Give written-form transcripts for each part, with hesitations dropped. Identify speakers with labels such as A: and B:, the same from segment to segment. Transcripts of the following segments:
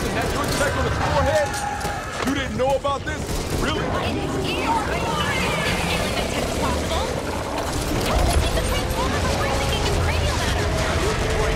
A: person had your check on his forehead? You didn't know about this? Really?
B: It is here! Alien attack is possible! How did they think the Transformers were breathing in cranial matter?
C: It was only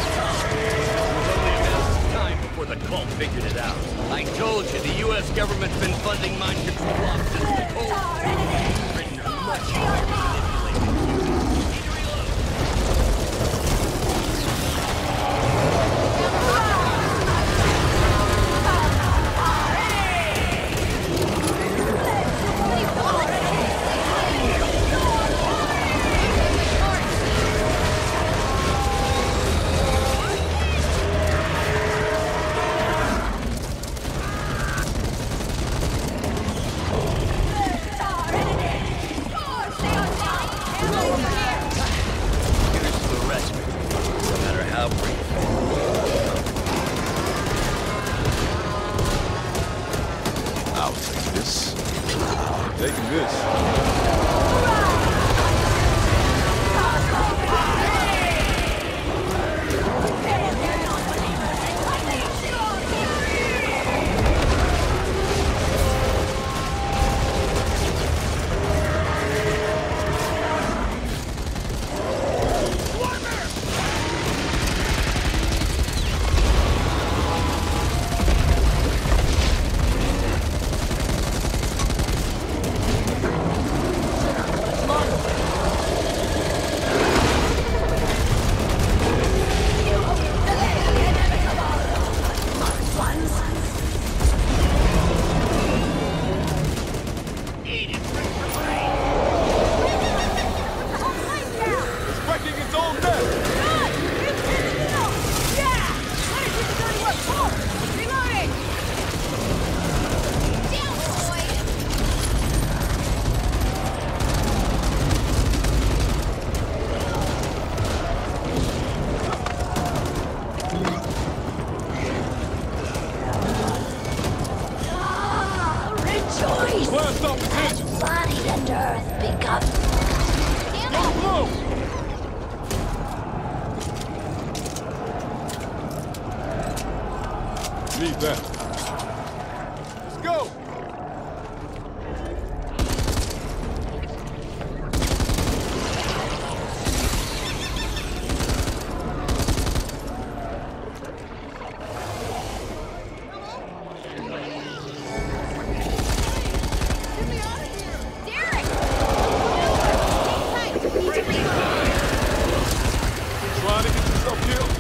C: a matter of time before the cult figured it out. I told you, the U.S. government's been funding mind control ops since the Cold War. Written a much easier to manipulate. Need to reload.
A: I'll take this. Taking this.
B: Body and earth become...
A: Go! Need that. Let's go! Trying to get yourself killed?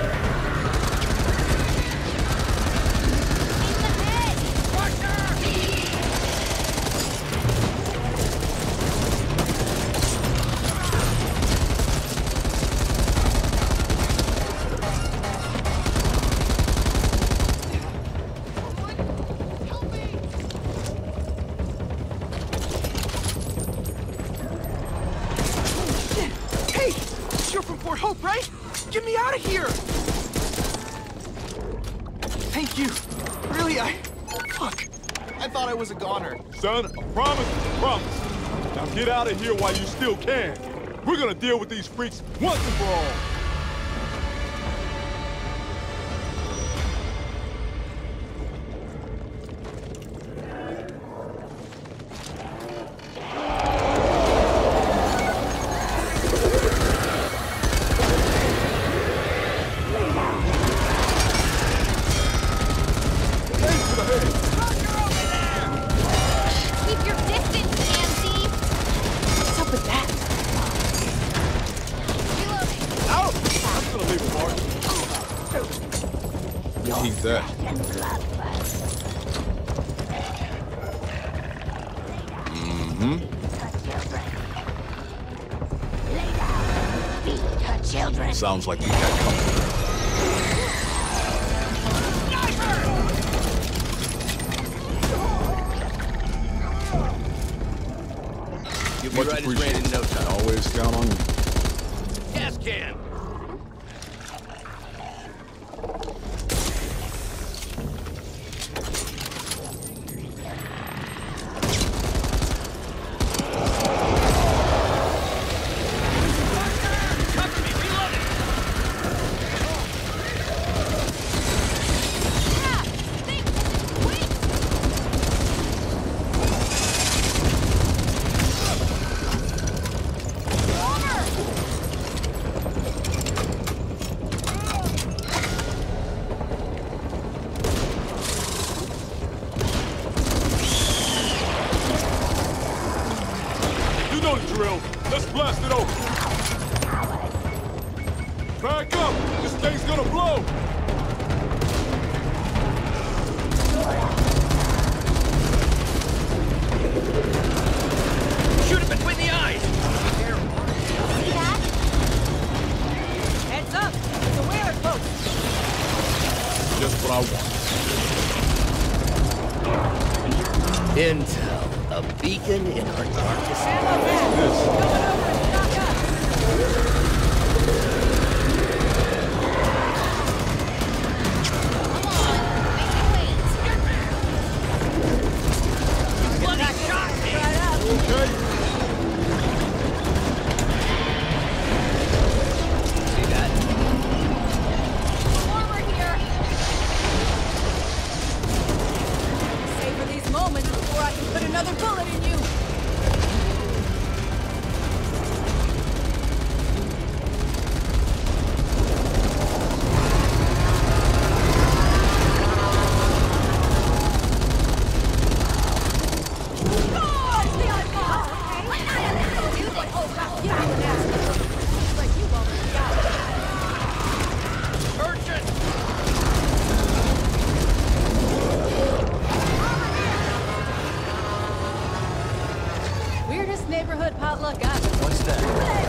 D: Hope, right? Get me out of here! Thank you. Really, Fuck. I thought I was a goner.
A: Son, a promise is a promise. Now get out of here while you still can. We're gonna deal with these freaks once and for all.
B: Keep your distance, Nancy!
D: What's up with that?
B: Reloading.
A: Out! I'm gonna leave it, Mark. Keep that.
B: Children.
A: Sounds like we got company.
C: You'll be right as rain in no time.
A: Always count on you.
C: Gas can!
B: Yeah!
C: Intel, a beacon in our darkest
B: Coming over to stock up. Come on, make me wait.
C: Bloody shot me!
B: Right up.
A: Okay.
C: See that?
B: Forward here. Savor these moments before I can put another bullet in you.
C: Urgent!
B: Weirdest neighborhood potluck ever.
C: What's that?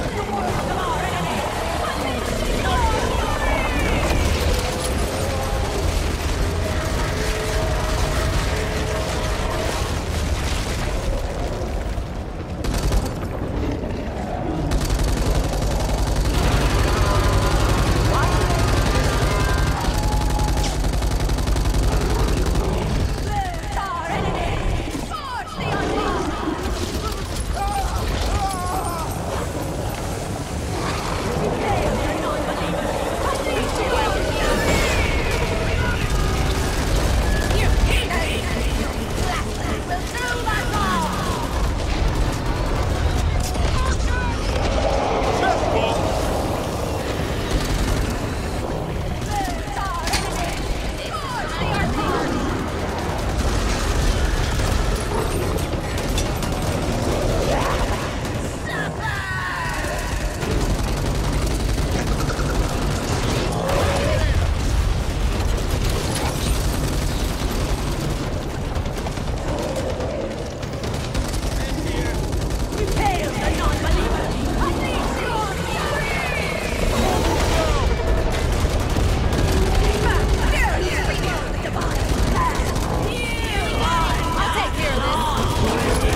B: I'll take care of this.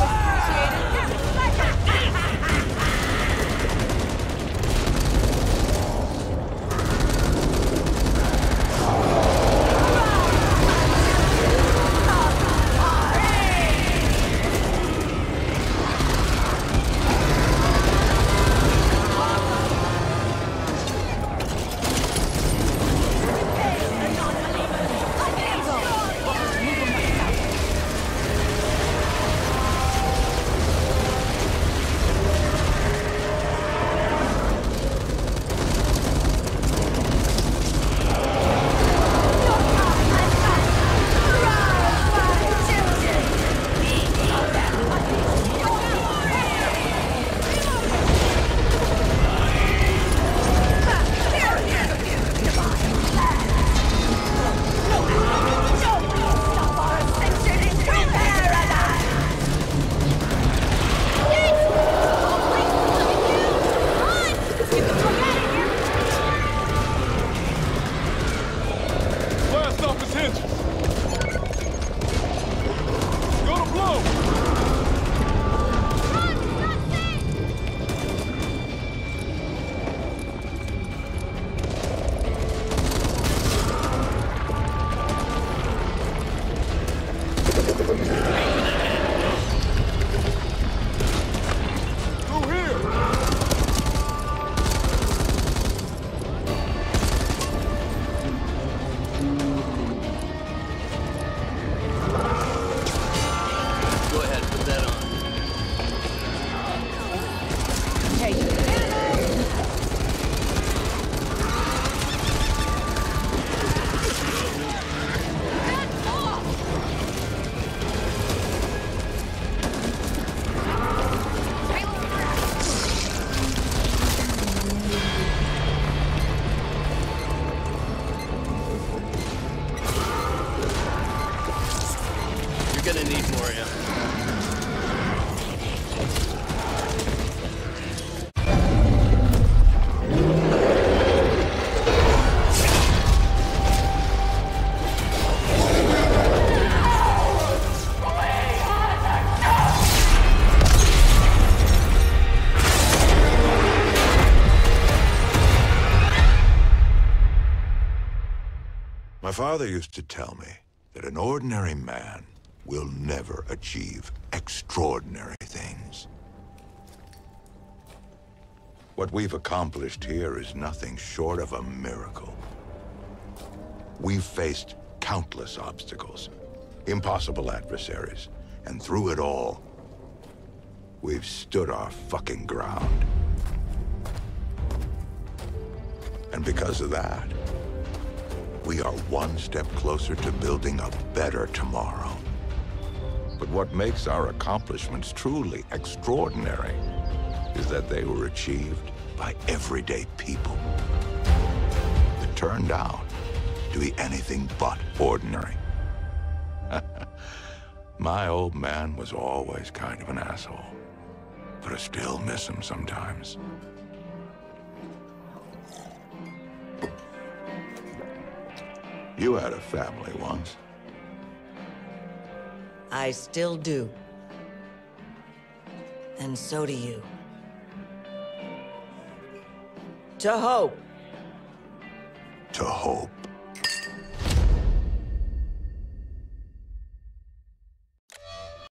A: Blast off his hinges. Go to blow. Through here.
C: Go ahead, put that on. You're gonna need more ammo.
E: father used to tell me that an ordinary man will never achieve extraordinary things. What we've accomplished here is nothing short of a miracle. We've faced countless obstacles, impossible adversaries, and through it all, we've stood our fucking ground. And because of that, we are one step closer to building a better tomorrow. But what makes our accomplishments truly extraordinary is that they were achieved by everyday people that turned out to be anything but ordinary. My old man was always kind of an asshole, but I still miss him sometimes. You had a family once.
F: I still do. And so do you. To hope.
E: To hope.